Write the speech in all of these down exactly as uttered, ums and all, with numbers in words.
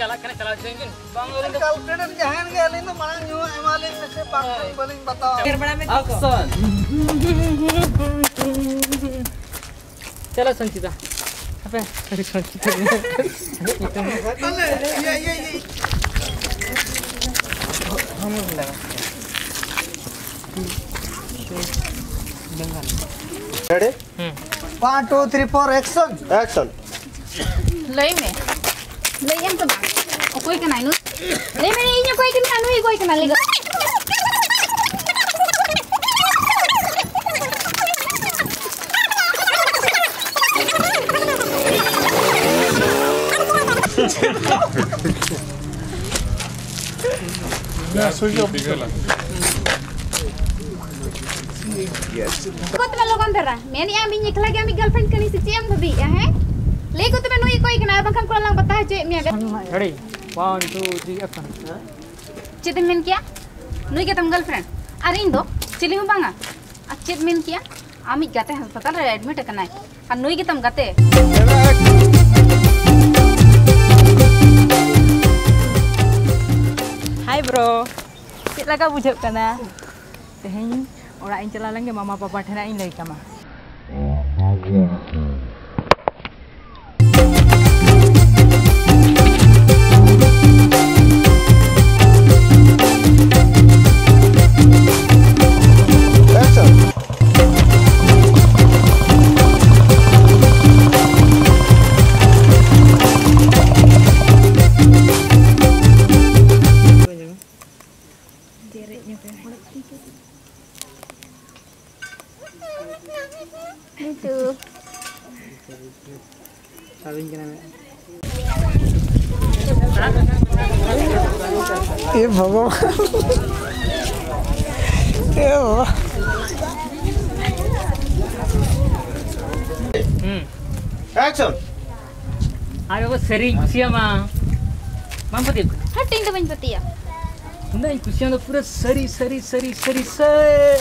चला करने चला जाएंगे बांग कैलकुलेटर जहां के अलिन तो मांग न्यू एमालिन से पाक बलिंग बताओ फिर बड़ा में एक्शन चलो संचिता अबे अरे संचिता ये ये ये हम लगा ready one two three four action action lấy mẹ lấy em cơ bản quay cái này nữa lấy mẹ đi nha quay cái này nữa quay cái này lên Ya, soy yo. Yes. Kau tu malu kan terah? Meni ami nyekla lagi ami girlfriend kani si ciam tu bi, ya he? Lego tu menu ikoi kena bangkan kau lang patah je mi agak. ready one two three action Cit men kia? Nui kita girlfriend. Ari indo, cili hu banga. Cit men kia? Ami gate hospital re admit kena. Ar nui kita gate. Hai bro. Cit laga bujak kena. Teheng orang yang celah lagi mama papa thena in lagi kama. Itu. साबिन के नाम ये भगवान ये बाबा hmm Action. ayo ko sering siapa mam pati Hati itu banyak peti ya. नहीं खुशियां तो पूरा सरी सरी सरी सरी सर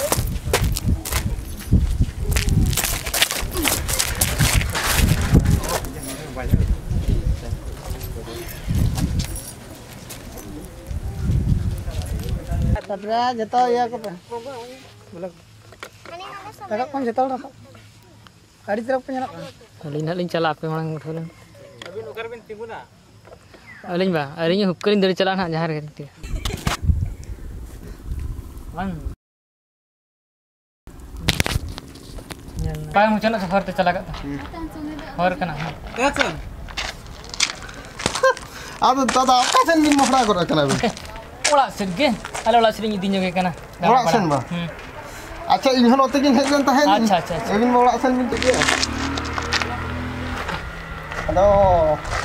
तबरा जतो या को पे बोला तक कौन जतो रखा गाड़ी तरफ पे जाना अलिन अलिन चला पे मांग उठोलन अभी नौकर बिन तिमुना अलिन बा अलिन हुक्करिन दरी चला ना जहार के वन काय मुझे ना सफर पे चला गया और कना एक्शन अब दादा कैसे दिन मफड़ा कर कना ओला सिरगे अले ओला सिरिंग दिन जगे कना ओला सन बा अच्छा इन हलो तकिन हेजन ता हेजन अच्छा अच्छा एबिन ओला सन मिन तकिया हेलो